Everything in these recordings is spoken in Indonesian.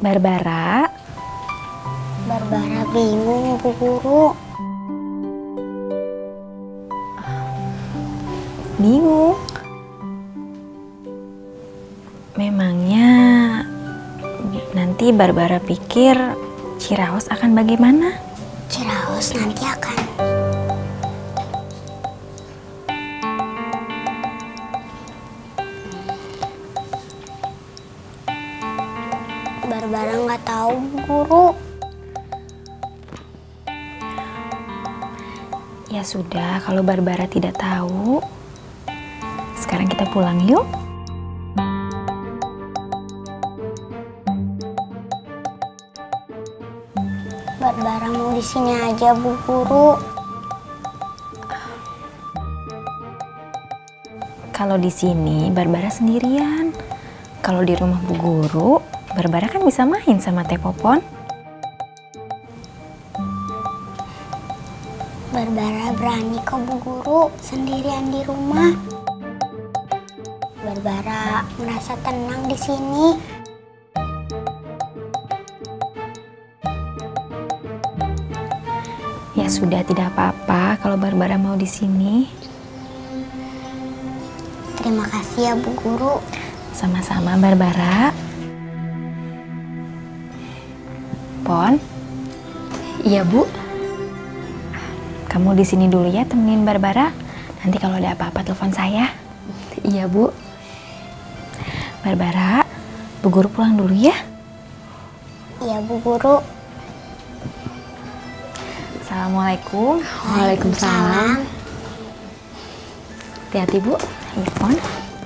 Barbara. Barbara bingung, Bu Guru. Bingung? Memangnya nanti Barbara pikir Ciraos akan bagaimana? Ciraos nanti akan Barbara nggak tahu, Bu Guru. Ya sudah, kalau Barbara tidak tahu, sekarang kita pulang yuk. Barbara mau di sini aja, Bu Guru. Kalau di sini Barbara sendirian. Kalau di rumah Bu Guru, Barbara kan bisa main sama Teh Popon. Barbara berani kok, Bu Guru, sendirian di rumah. Barbara merasa tenang di sini. Ya sudah, tidak apa-apa kalau Barbara mau di sini. Terima kasih ya, Bu Guru. Sama-sama, Barbara. Pon. Iya, Bu. Kamu di sini dulu ya, temenin Barbara. Nanti kalau ada apa-apa telepon saya. Iya, Bu. Barbara, Bu Guru pulang dulu ya. Iya, Bu Guru. Assalamualaikum. Waalaikumsalam. Hati-hati, Bu. Iya, Pon.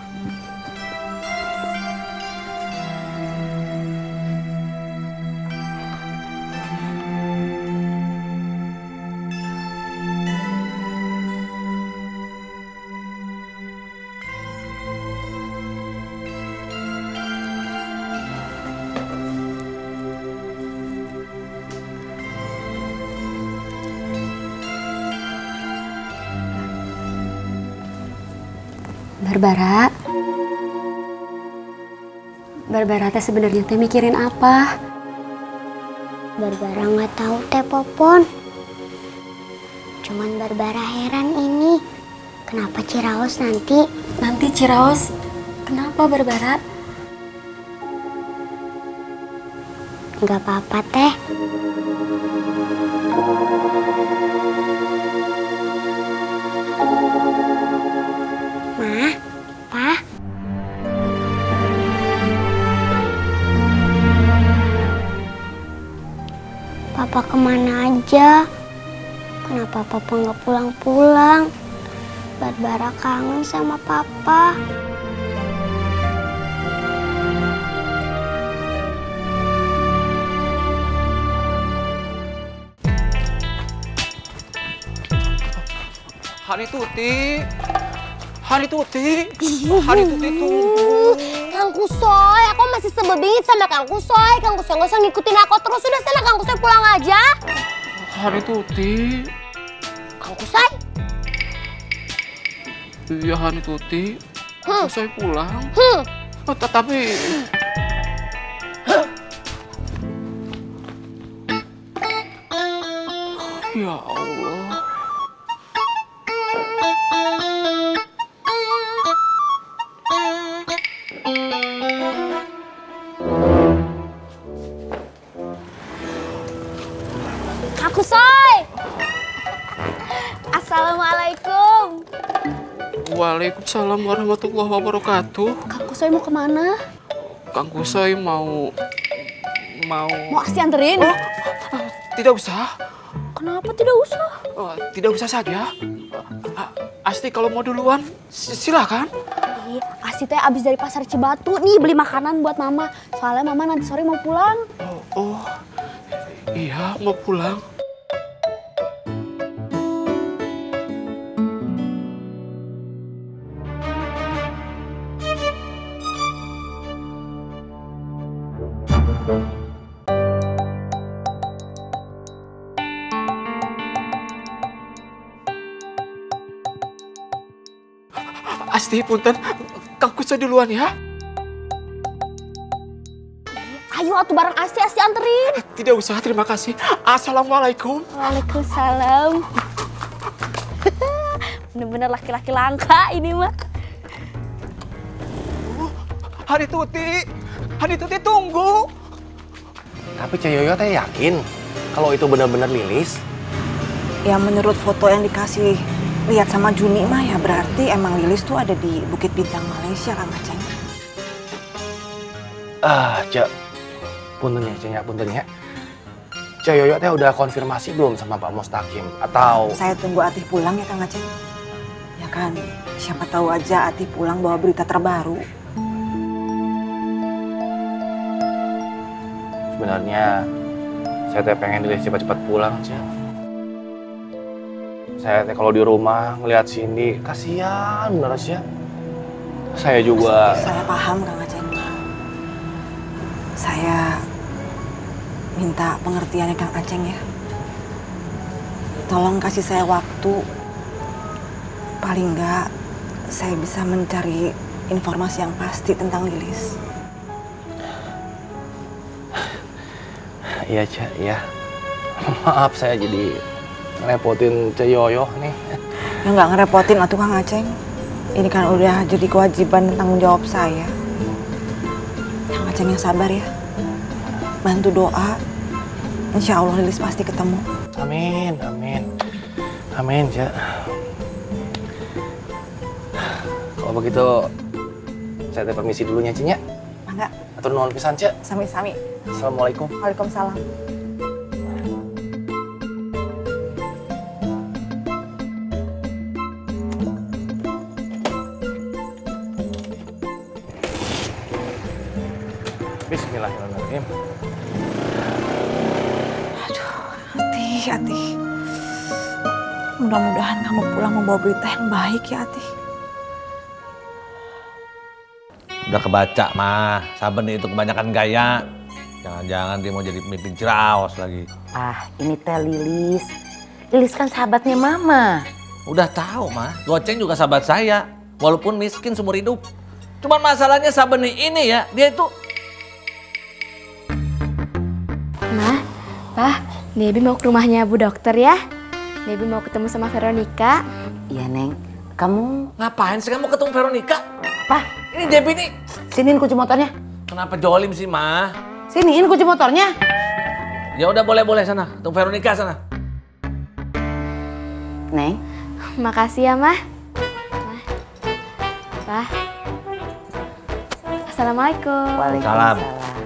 Barbara teh sebenarnya teh mikirin apa? Barbara nggak tahu, Teh Popon. Cuman Barbara heran ini. Kenapa Ciraos nanti? Nanti Ciraos, kenapa Barbara? Nggak apa-apa, Teh. Ma, Pa. Papa kemana aja? Kenapa Papa nggak pulang-pulang? Barbara kangen sama Papa. Hani Tuti, Hani Tuti, Hani Tuti tunggu. Kang Kusoy, aku masih sebel bingit sama Kang Kusoy. Kang Kusoy nggak usah ngikutin aku terus. Sudah sana Kang Kusoy pulang aja. Hani Tuti. Kang Kusoy? Iya Hani Tuti. Saya pulang. Tapi ya Allah. Kang Kusoy! Assalamualaikum. Waalaikumsalam warahmatullahi wabarakatuh. Kang Kusoy mau kemana? Kang Kusoy mau Mau Asti anterin? tidak usah. Kenapa tidak usah? Tidak usah saja. Asti kalau mau duluan silakan. Asti teh abis dari pasar Cibatu nih beli makanan buat mama. Soalnya mama nanti sore mau pulang. Oh, iya mau pulang. Asti, punten, Kang Kusoy duluan ya. Ayo atuh bareng Asti anterin. Tidak usah, terima kasih. Assalamualaikum. Waalaikumsalam. Bener-bener laki-laki langka ini mah. Hani Tuti tunggu. Tapi Coyoyo teh yakin kalau itu benar-benar Lilis? Ya menurut foto yang dikasih lihat sama Juni mah ya berarti emang Lilis tuh ada di Bukit Bintang Malaysia Kang Aceng. Cek. Punten ya, punten ya. Coyoyo teh udah konfirmasi belum sama Pak Mustaqim? Atau... Saya tunggu Atih pulang ya Kang Aceng. Ya kan, siapa tahu aja Atih pulang bawa berita terbaru. Sebenarnya saya teh pengen Lilis cepat-cepat pulang, Cek. Saya teh kalau di rumah ngelihat Cindy, kasihan bener sih. Saya juga... Saya paham Kang Aceng. Saya minta pengertiannya Kang Aceng ya. Tolong kasih saya waktu. Paling enggak saya bisa mencari informasi yang pasti tentang Lilis. Iya, Cek, iya. Maaf saya jadi ngerepotin Coyoyo nih. Ya nggak ngerepotin atuh Kang Aceng. Ini kan udah jadi kewajiban dan tanggung jawab saya. Kang Aceng yang sabar ya. Bantu doa. Insya Allah Lilis pasti ketemu. Amin, amin. Amin, Cek. Kalau begitu, saya teh permisi dulunya, Cinya. Mangga. Atur nuhun pisan, Cek. Sami-sami. Assalamualaikum. Waalaikumsalam. Bismillahirrahmanirrahim. Atih. Mudah-mudahan kamu pulang membawa berita yang baik ya, Atih. Udah kebaca mah, Saben itu kebanyakan gaya. Jangan-jangan dia mau jadi pemimpin Ciraos lagi. Ini teh Lilis. Lilis kan sahabatnya Mama. Udah tahu mah, Goceng juga sahabat saya. Walaupun miskin seumur hidup. Cuman masalahnya Saben ini ya, dia itu... Mah, Pak, Debbie mau ke rumahnya Bu Dokter ya. Debbie mau ketemu sama Veronica. Iya, Neng. Kamu... Ngapain sih kamu ketemu Veronica? Pak, Ini Debbie nih. siniin kunci motornya. Kenapa jolim sih, Ma? Siniin kunci motornya. Ya udah boleh sana. Ketemu Veronica sana. Neng. Makasih ya, Mah. Pak. Assalamualaikum. Salam.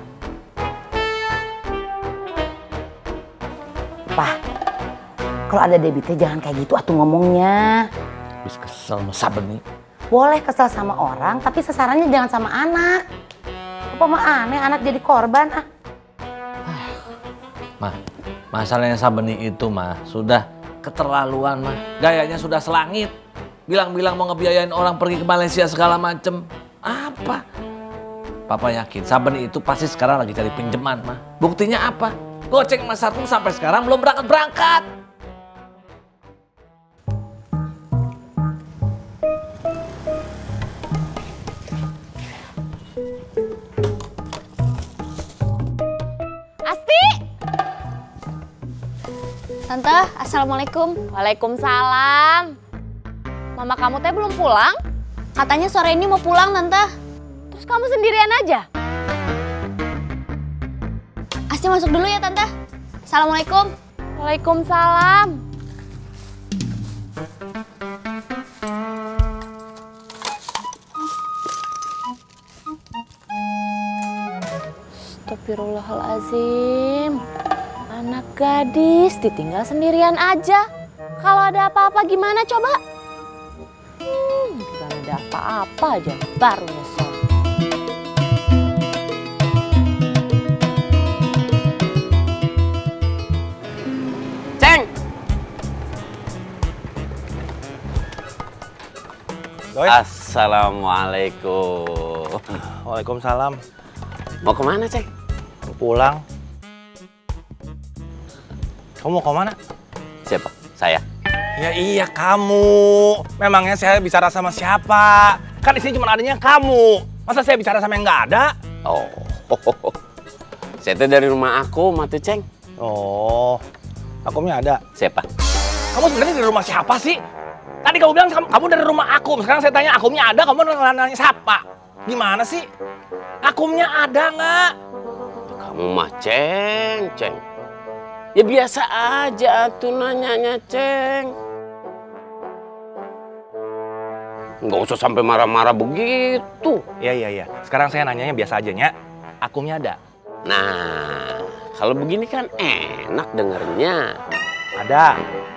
Pak, kalau ada Debbie teh jangan kayak gitu atuh ngomongnya. Habis kesel sama Saben nih. Boleh kesel sama orang, tapi sasarannya jangan sama anak. Apa mah aneh anak jadi korban ah. Mah, masalahnya Sabeni itu mah sudah keterlaluan mah. Gayanya sudah selangit. Bilang-bilang mau ngebiayain orang pergi ke Malaysia segala macem. Apa? Papa yakin Sabeni itu pasti sekarang lagi cari pinjaman mah. Buktinya apa? Goceng Mas Satu sampai sekarang belum berangkat-berangkat. Tante, Assalamualaikum. Waalaikumsalam. Mama kamu teh belum pulang? Katanya sore ini mau pulang, Tante. Terus kamu sendirian aja? Asti masuk dulu ya, Tante. Assalamualaikum. Waalaikumsalam. Astagfirullahaladzim. Anak gadis ditinggal sendirian aja. Kalau ada apa-apa gimana coba? Gak ada apa-apa aja, baru nyesel. Ceng! Doi. Assalamualaikum. Waalaikumsalam. Mau kemana, Ceng? Pulang. Kamu mau kemana? Siapa? Saya. Ya iya kamu. Memangnya saya bicara sama siapa? Kan di sini cuma adanya kamu. Masa saya bicara sama yang nggak ada? Oh. Saya teh dari rumah aku, tuh Ceng. Oh, akumnya ada. Siapa? Kamu sebenarnya dari rumah siapa sih? Tadi kamu bilang kamu dari rumah akum. Sekarang saya tanya akumnya ada, kamu nanya siapa? Gimana sih? Akumnya ada nggak? Kamu mah Ceng. Ya biasa aja tuh nanyanya Ceng. Nggak usah sampai marah-marah begitu. Iya. Sekarang saya nanyanya biasa aja, Nya. Akumnya ada? Nah, kalau begini kan enak dengernya. Ada.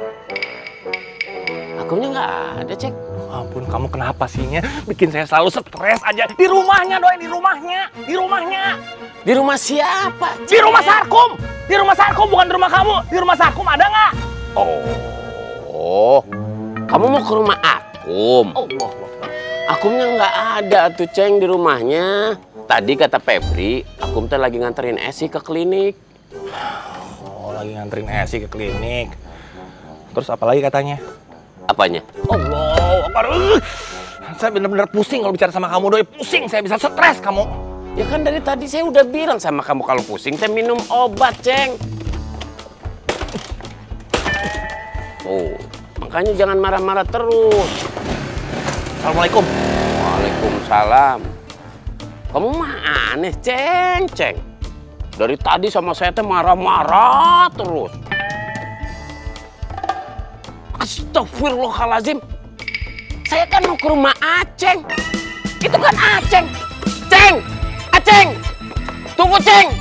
Akumnya nggak ada, Ceng. Ampun, kamu kenapa sih, Nya? Bikin saya selalu stres aja. Di rumahnya, Doi, di rumahnya. Di rumah siapa? Di rumah Sarkum. Di rumah Sarkum, bukan di rumah kamu. Di rumah Sarkum ada nggak? Oh, kamu mau ke rumah Akum? Allah. Akumnya nggak ada tuh, Ceng, di rumahnya. Tadi kata Febri, Akum teh lagi nganterin Esi ke klinik. Oh, lagi nganterin Esi ke klinik. Terus apa lagi katanya? Apanya? Allah, saya benar-benar pusing kalau bicara sama kamu, Doi. Pusing, saya bisa stres kamu. Ya kan dari tadi saya udah bilang sama kamu kalau pusing teh minum obat, Ceng. Oh, makanya jangan marah-marah terus. Assalamualaikum. Waalaikumsalam. Kamu mah aneh, Ceng. Dari tadi sama saya teh marah-marah terus. Astagfirullahaladzim. Saya kan mau ke rumah Aceng. Itu kan Aceng. Aceng! Tunggu, Ceng!